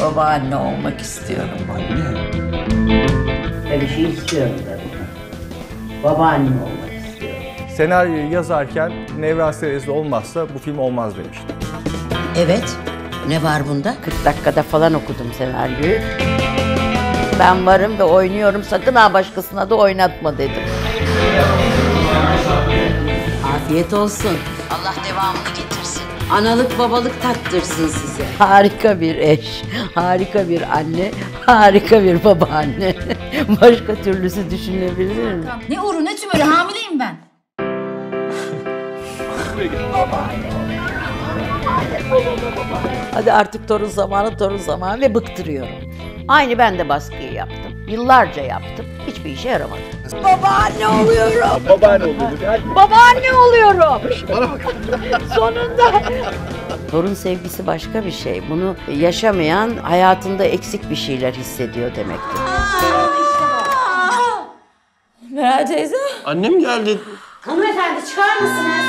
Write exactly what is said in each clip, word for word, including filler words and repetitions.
babaanne olmak istiyorum. Anne. Öyle şey istiyorum tabii. Babaanne olmak istiyorum. Senaryoyu yazarken Nevra Serezli olmazsa bu film olmaz demiştim. Evet. Ne var bunda? kırk dakikada falan okudum senaryoyu. Ben varım ve oynuyorum, sakın ha başkasına da oynatma dedim. Afiyet olsun. Allah devamını getirsin. Analık babalık tattırsın size. Harika bir eş, harika bir anne, harika bir babaanne. Başka türlüsü düşünebilir mi? Ne uru ne tümörü, hamileyim ben. Hadi artık torun zamanı, torun zamanı ve bıktırıyorum. Aynı ben de baskıyı yaptım. Yıllarca yaptım. Hiçbir işe yaramadı. Babaanne oluyorum. Babaanne oluyoruz. Hadi. Babaanne oluyorum. Sonunda. Torun sevgisi başka bir şey. Bunu yaşamayan hayatında eksik bir şeyler hissediyor demektir. Meral teyze. Annem geldi. Hanımefendi çıkar mısınız?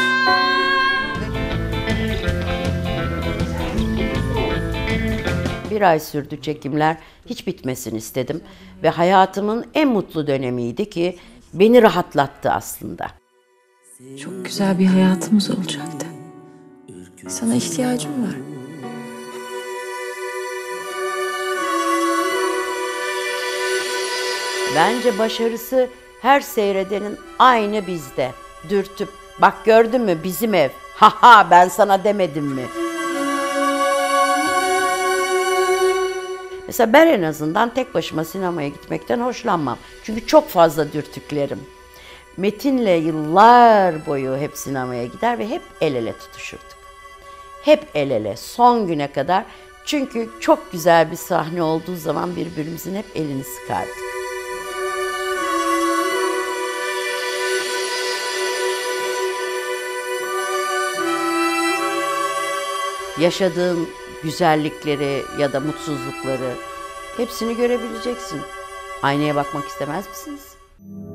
Bir ay sürdü çekimler. Hiç bitmesin istedim. Ve hayatımın en mutlu dönemiydi ki beni rahatlattı aslında. Çok güzel bir hayatımız olacaktı. Sana ihtiyacım var. Bence başarısı her seyredenin aynı bizde. Dürtüp, bak gördün mü bizim ev. Haha ben sana demedim mi? Mesela ben en azından tek başıma sinemaya gitmekten hoşlanmam. Çünkü çok fazla dürtüklerim. Metin'le yıllar boyu hep sinemaya gider ve hep el ele tutuşurduk. Hep el ele son güne kadar. Çünkü çok güzel bir sahne olduğu zaman birbirimizin hep elini sıkardık. Yaşadığın güzellikleri ya da mutsuzlukları hepsini görebileceksin. Aynaya bakmak istemez misiniz?